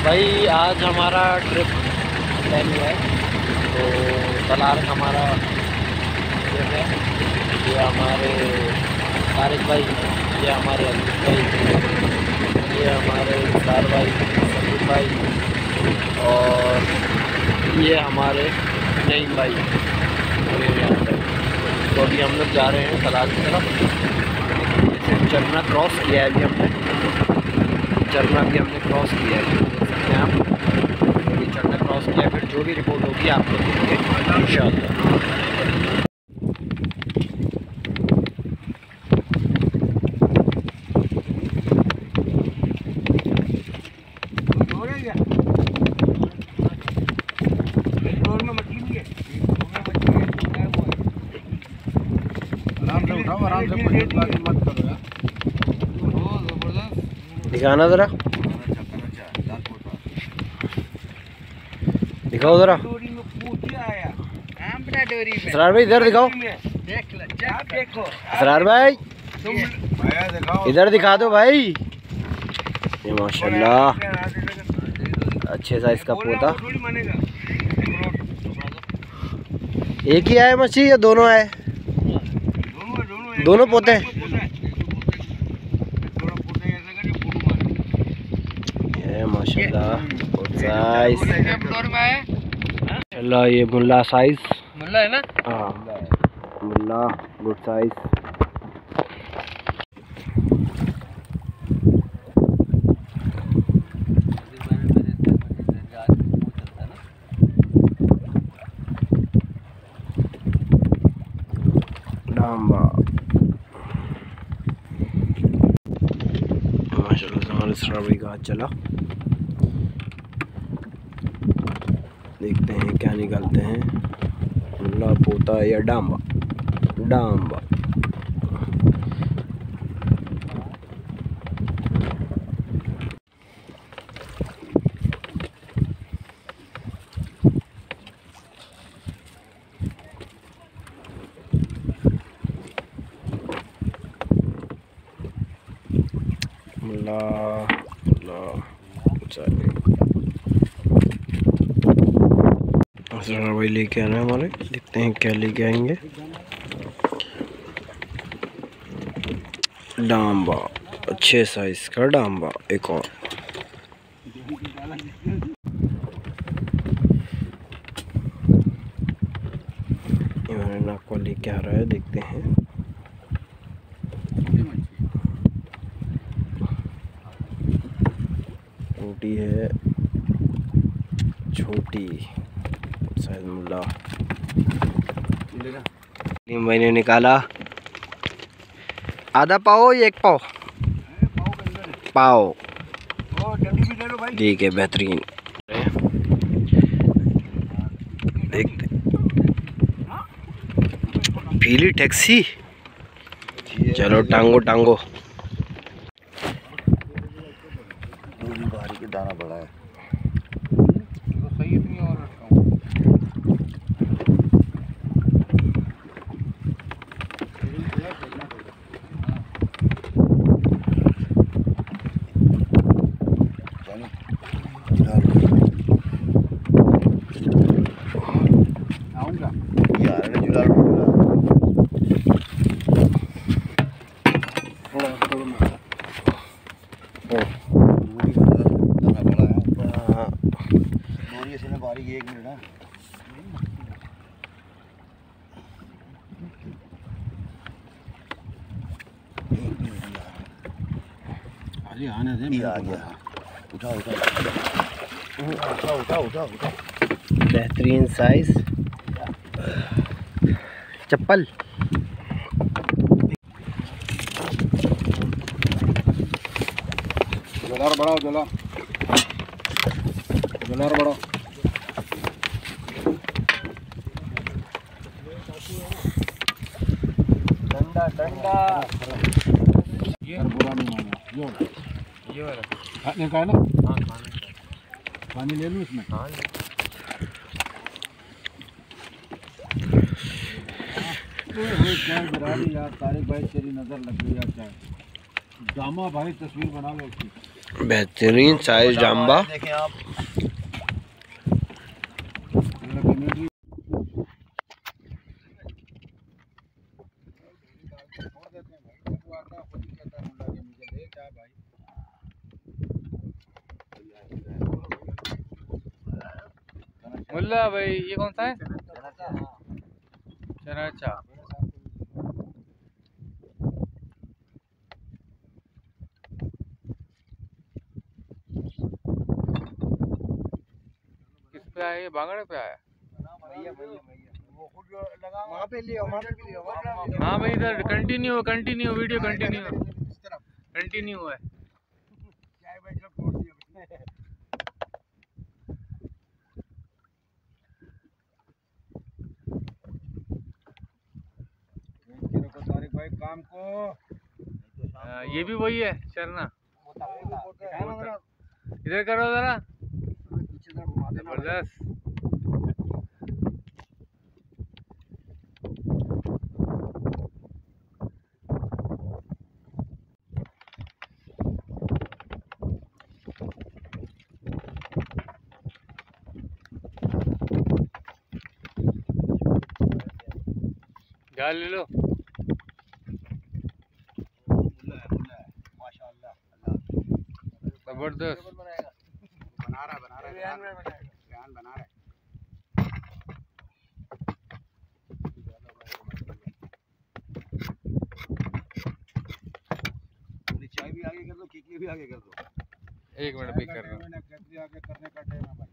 भाई आज हमारा ट्रिप प्लान हुआ है, तो तलारक हमारा ट्रिप है। ये हमारे तारिक भाई, ये हमारे अजीत भाई, ये हमारे इफ्तार भाई, सलीम भाई और ये हमारे नईम भाई। तो अभी हम लोग जा रहे हैं तलारक की तरफ। जैसे चरना क्रॉस किया है अभी हमने, चरना भी हमने क्रॉस किया है, देख सकते हैं आप। ये चरना क्रॉस किया, फिर जो भी रिपोर्ट होगी आपको देंगे इंशाअल्लाह। दिखाना ज़रा, दिखाओ ज़रा। इसरार भाई इधर दिखाओ, इसरार भाई इधर दिखा दो भाई। ये माशाल्लाह अच्छे साइज का पोता। एक ही आया मछली या दोनों आए? दोनों पोते हैं। ये माशाल्लाह साइज, माशाल्लाह ये मुल्ला साइज, मुल्ला है ना? हाँ मुल्ला, गुड साइज। माशाल्लाह हमारे स्ट्रॉबेरी का हाथ चला। देखते हैं क्या निकालते हैं, मुल्ला, पोता या डांबा। डांबा मुल्ला, भाई लेके आना है हमारे, देखते हैं क्या लेके आएंगे। डांबा, अच्छे साइज का डांबा। एक और नाको लेके आ रहा है, देखते हैं। छोटी है, छोटी शायद मुल्ला। मैंने निकाला आधा पाओ या एक पाओ? पाओ, ठीक है, बेहतरीन। देखते पीली टैक्सी, चलो टांगो टांगो। भारी के दाना बड़ा है। एक मिनट ना, आने दे। आ गया, उठा उठा उठा उठा उठा उठा। बेहतरीन साइज चप्पल। जलार बढ़ाओ, जला जलार बढ़ाओ। डंडा डंडा ये बुरा नहीं माना। ये वाला खाने का है ना? हाँ खाने का। पानी ले लूँ इसमें? हाँ क्या बराबर यार, तारिक भाई तेरी नज़र लग गई यार। क्या जामा भाई, तस्वीर बना लो उसकी। बेहतरीन साइज जाम्बा। देखें आप। मुल्ला भाई ये कौन सा है? चराचा। किस पे आया? ये बांगड़े पे आया। वहाँ पे लियो, वहाँ पे लियो। हाँ भाई इधर कंटिन्यू वीडियो कंटिन्यू है। भाई काम को ये भी वही है चरना। इधर करो जरा, जबरदस्त। जाल ले लो। जबरदस्त बना रहा है। चाय भी आगे कर दो, केकली भी आगे कर दो। 1 मिनट भी कर रहा हूँ। आगे करने का टाइम है भाई।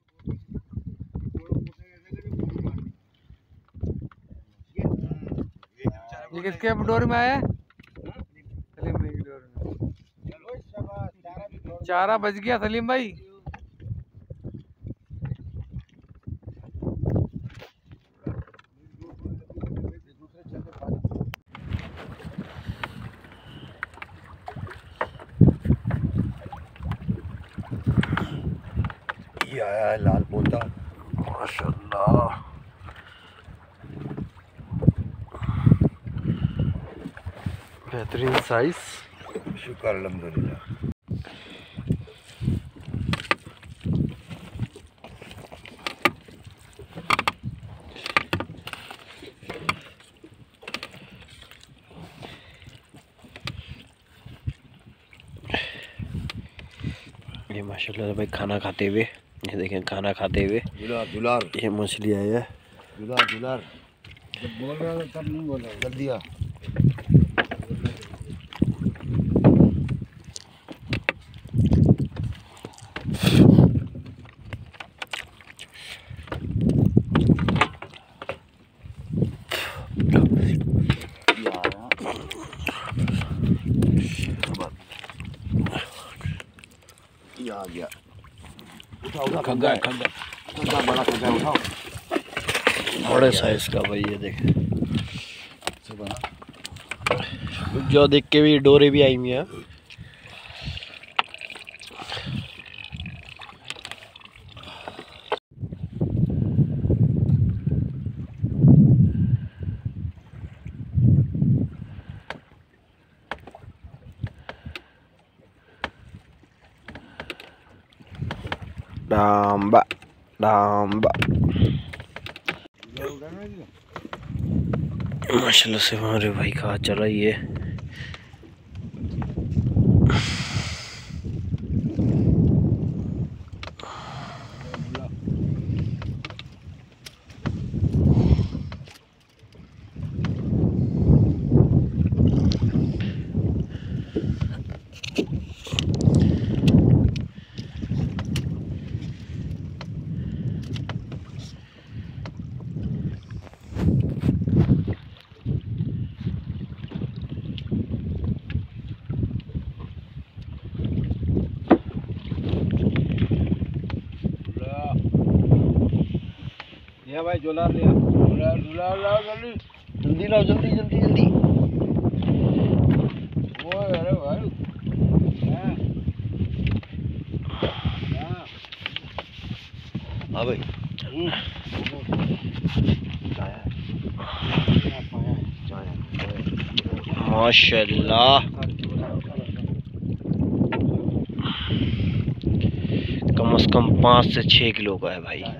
ये किसके डोर में आया? सलीम भाई की डोर में। चारा बज गया सलीम भाई। ये आया है लाल पोता, माशाल्लाह। बेहतरीन साइज। शुक्र अल्हम्दुलिल्लाह। ये माशाल्लाह भाई खाना खाते हुए, ये देखें खाना खाते हुए। जुलार ये मछली आई है। जुलार जब बोल रहा था तब नहीं बोल रहा, कर दिया। आ गया, उठाओ खग्गा बड़ा खग्गा उठाओ। बड़े साइज का भाई, ये देखें। जो देख के भी डोरे भी आई हुई है। डांबा माशाल्लाह से हमारे भाई का हाथ चला ही है। लिया भाई जुलार लिया, जुलार जल्दी लाओ, जल्दी। वो अरे भाई हाँ भाई माशाल्लाह। कम से कम 5 से 6 किलो का है भाई,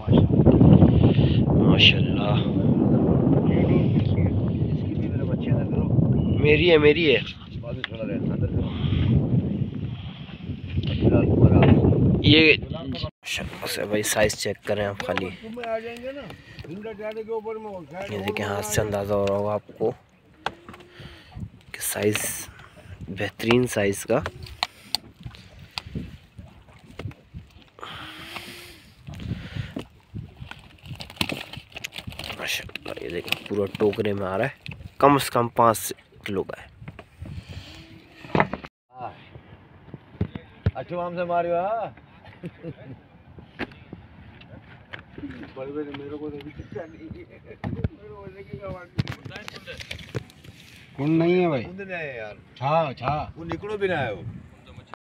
माशाल्लाह। मेरी है ये से भाई। साइज चेक करें आप खाली, ये देखिए हाथ से अंदाज़ा हो रहा होगा आपको कि साइज बेहतरीन साइज का। माशाल्लाह ये देखिए पूरा टोकरे में आ रहा है, कम से कम 5 किलो का है। अच्छा हमसे मारियो मेरे को कौन नहीं है भाई, छा छा वो निकलो भी ना है वो।